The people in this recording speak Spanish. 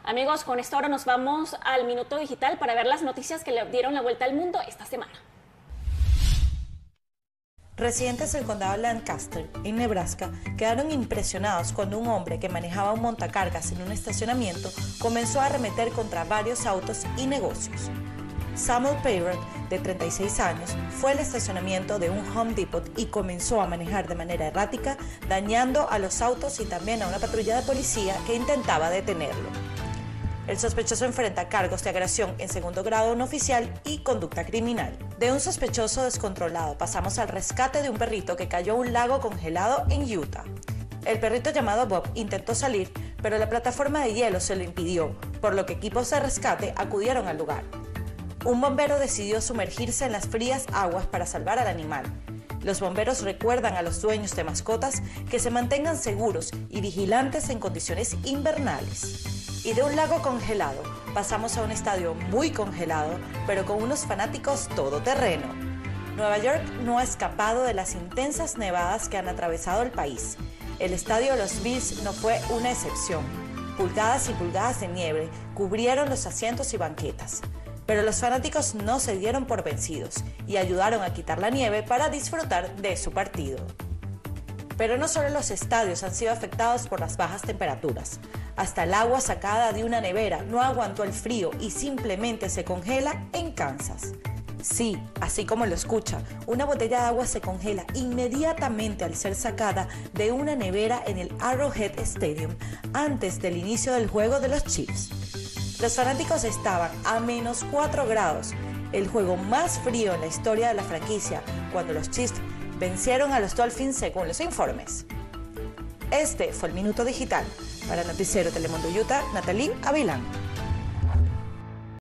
Amigos, con esto ahora nos vamos al Minuto Digital para ver las noticias que le dieron la vuelta al mundo esta semana. Residentes del condado de Lancaster, en Nebraska, quedaron impresionados cuando un hombre que manejaba un montacargas en un estacionamiento comenzó a arremeter contra varios autos y negocios. Samuel Payrott, de 36 años, fue al estacionamiento de un Home Depot y comenzó a manejar de manera errática, dañando a los autos y también a una patrulla de policía que intentaba detenerlo. El sospechoso enfrenta cargos de agresión en segundo grado no oficial y conducta criminal. De un sospechoso descontrolado pasamos al rescate de un perrito que cayó a un lago congelado en Utah. El perrito llamado Bob intentó salir, pero la plataforma de hielo se lo impidió, por lo que equipos de rescate acudieron al lugar. Un bombero decidió sumergirse en las frías aguas para salvar al animal. Los bomberos recuerdan a los dueños de mascotas que se mantengan seguros y vigilantes en condiciones invernales. Y de un lago congelado, pasamos a un estadio muy congelado, pero con unos fanáticos todoterreno. Nueva York no ha escapado de las intensas nevadas que han atravesado el país. El estadio de los Bills no fue una excepción. Pulgadas y pulgadas de nieve cubrieron los asientos y banquetas. Pero los fanáticos no se dieron por vencidos y ayudaron a quitar la nieve para disfrutar de su partido. Pero no solo los estadios han sido afectados por las bajas temperaturas. Hasta el agua sacada de una nevera no aguantó el frío y simplemente se congela en Kansas. Sí, así como lo escucha, una botella de agua se congela inmediatamente al ser sacada de una nevera en el Arrowhead Stadium antes del inicio del juego de los Chiefs. Los fanáticos estaban a menos 4 grados, el juego más frío en la historia de la franquicia, cuando los Chiefs vencieron a los Dolphins según los informes. Este fue el Minuto Digital. Para Noticiero Telemundo Utah, Natalie Avilán.